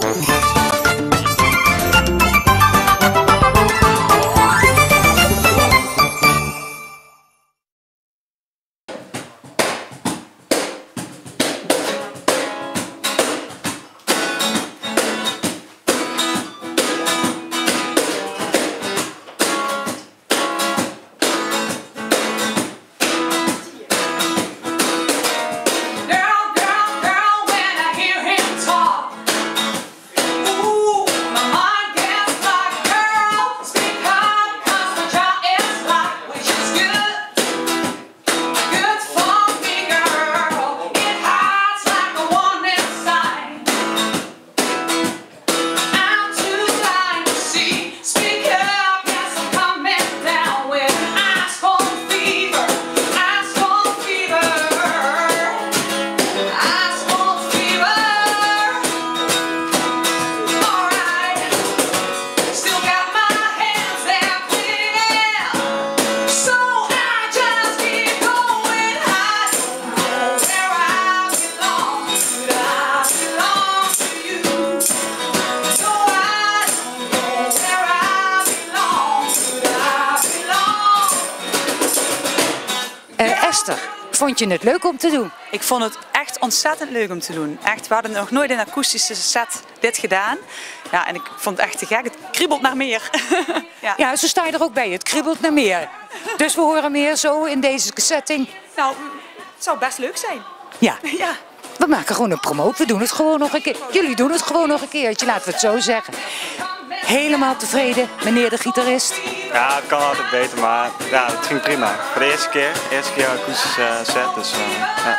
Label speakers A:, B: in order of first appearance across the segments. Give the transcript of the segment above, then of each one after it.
A: Esther, vond je het leuk om te doen?
B: Ik vond het echt ontzettend leuk om te doen. Echt, we hadden nog nooit in een akoestische set dit gedaan. Ja, en ik vond het echt te gek. Het kriebelt naar meer.
A: Ja, zo sta je er ook bij. Het kriebelt naar meer. Dus we horen meer zo in deze setting.
B: Nou, het zou best leuk zijn.
A: Ja.
B: Ja.
A: We maken gewoon een promoot. We doen het gewoon nog een keer. Jullie doen het gewoon nog een keertje, laten we het zo zeggen. Helemaal tevreden, meneer de gitarist?
C: Ja, het kan altijd beter, maar ja, het ging prima. Voor de eerste keer een akoestische set, dus ja.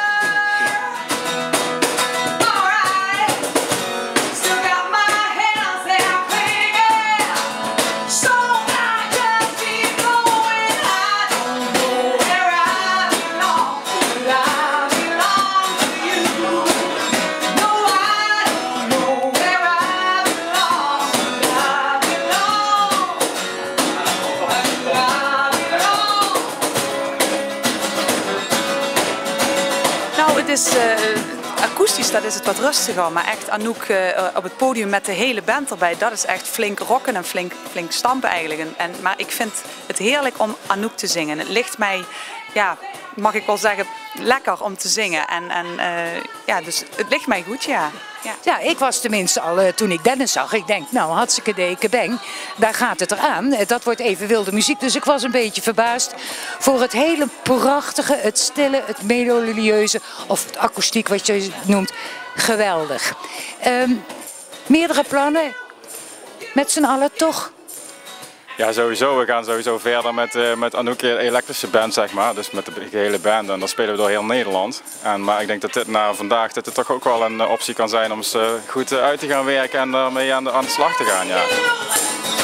B: Het is akoestisch, dat is het wat rustiger, maar echt Anouk op het podium met de hele band erbij, dat is echt flink rocken en flink stampen eigenlijk. Maar ik vind het heerlijk om Anouk te zingen. Het ligt mij, ja, mag ik wel zeggen, lekker om te zingen. Ja, dus het ligt mij goed, ja.
A: Ja, ik was tenminste al, toen ik Dennis zag, ik denk, nou, hartstikke dekebeng, daar gaat het eraan. Dat wordt even wilde muziek, dus ik was een beetje verbaasd voor het hele prachtige, het stille, het melodieuze, of het akoestiek wat je noemt. Geweldig. Meerdere plannen, met z'n allen toch?
C: Ja, sowieso. We gaan sowieso verder met Anouk, elektrische band, zeg maar. Dus met de hele band. En dan spelen we door heel Nederland. Maar ik denk dat dit na vandaag dat het toch ook wel een optie kan zijn om eens goed uit te gaan werken en daarmee aan de slag te gaan. Ja.